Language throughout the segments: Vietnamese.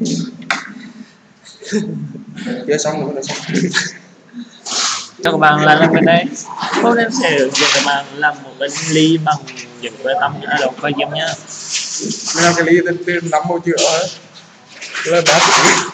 Chưa xong rồi, xong. Cho các bạn là làm bên đây. Hôm nay sẽ hướng dẫn các bạn làm một cái ly bằng những cái tấm đầu coi diêm nhá. Mình làm cái ly tên 5 màu chữ rồi. Là 3 tiếng.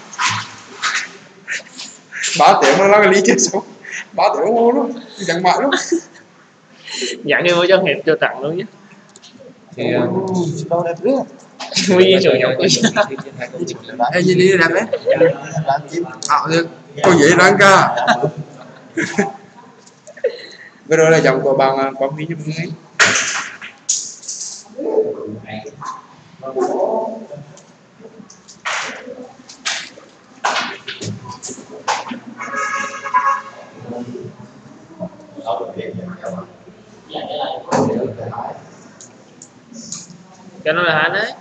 3 tiếng mà làm cái ly chưa xong. 3 tiếng đồng hồ luôn, chẳng mãi luôn. Dạng như cho hẹp cho tặng luôn nhé. Thì đâu đẹp nữa. Nguyên nhiên chủ yếu của Ê, nhìn đi đẹp đấy. Ảo được. Có gì đáng ca. Vừa rồi là dòng của bạn có phí cho mình ấy. Cho nó là hắn đấy.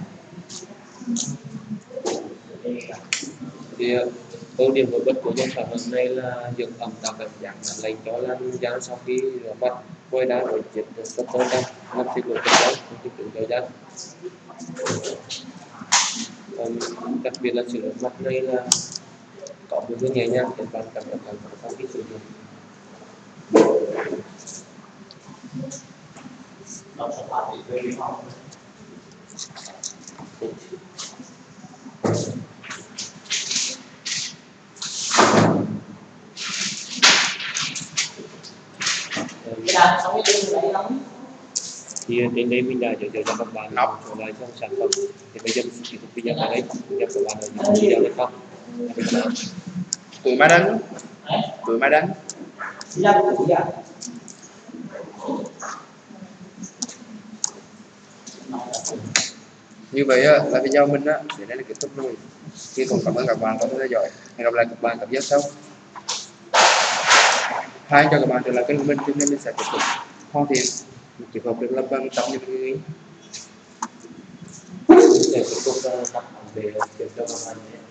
Thì ưu điểm nổi bật của dòng sản phẩm này là dưỡng ẩm tạo cảm giác lành cho lan da sau khi rửa mặt, ngoài ra rồi diệt được tất tố đen, ngăn sinh lỗi chất béo, không kích ứng cho da. Đặc biệt là sửa mặt này là có một cái nhẹ nhàng để bạn cảm nhận sau khi sử dụng. Thì đến đây mình đã giới thiệu cho các bạn một vài dòng sản phẩm. Thì bây giờ tiếp tục video ở đây, gặp các bạn ở những video tiếp theo. Tuổi mai đánh. Tuổi mai đánh. Như vậy là video mình á, đến đây là kết thúc rồi. Khi còn cảm ơn các bạn đã theo dõi. Hẹn gặp lại các bạn tập tiếp sau. Hai cho các bạn trở lại kênh của mình, cho nên mình sẽ tiếp tục hoàn thiện một trường hợp được làm bằng tập như mình nghĩ. Để tiếp tục tập để kiểm tra các bạn nhé.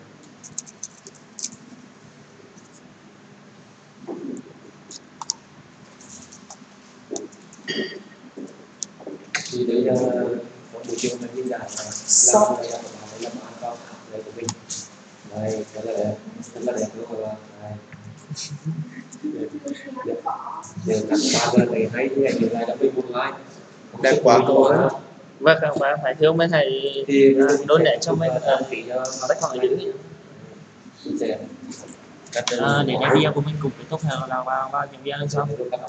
Thì đấy là một buổi chiều này mình đã làm ăn cao này của mình. Đây, rất là đẹp luôn các bạn. Để các bạn này hay như này lại đã mình một like. Đẹp quá cô ấy. Vâng, các bạn phải thiếu mấy thầy Thì đốn để cho mấy phí bách hỏi giữ. để Để đây video của mình cùng kết thúc là vào những video sau.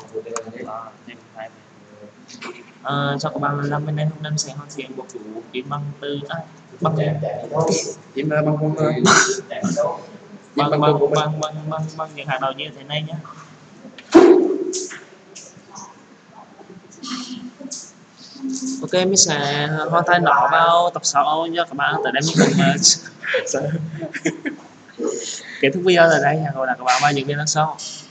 Cho các bạn làm bên đây hôm nay sẽ hoàn thiện một chủ điểm bằng từ bằng Im bằng không thôi. bằng những hạt đầu như thế này nhé. Ok, mình sẽ hoàn thành nó vào tập 6 cho các bạn. Tới đây mình cùng kết thúc video ở đây. Hẹn gặp lại các bạn vào những video sau.